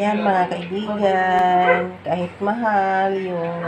Ayan mga kaibigan, kahit mahal yung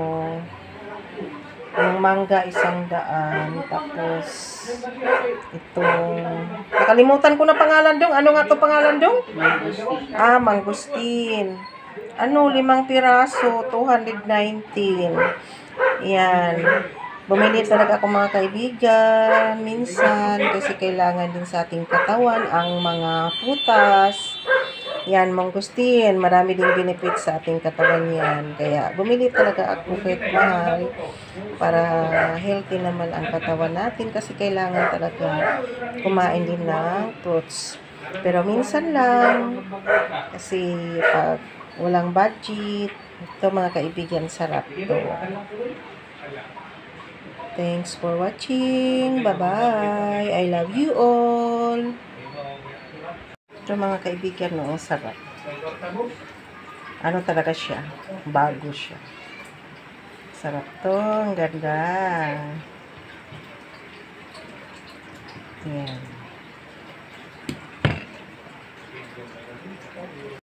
yung mangga 100, tapos itong nakalimutan ko na pangalan dong. Ano nga to pangalan dong? Mangustin. 5 piraso, 219. Ayan. Bumili talaga ako mga kaibigan minsan kasi kailangan din sa ating katawan ang mga prutas. Yan, mangustin. Marami ding benefit sa ating katawan yan. Kaya bumili talaga ako kahit mahal para healthy naman ang katawan natin kasi kailangan talaga kumain din ng fruits. Pero minsan lang kasi pag walang budget, ito mga kaibigan, sarap to. Thanks for watching. Bye-bye. I love you all. Ito mga kaibigan, no, sarap. Ano talaga siya? Bago siya. Sarap to. Ang ganda. Yan.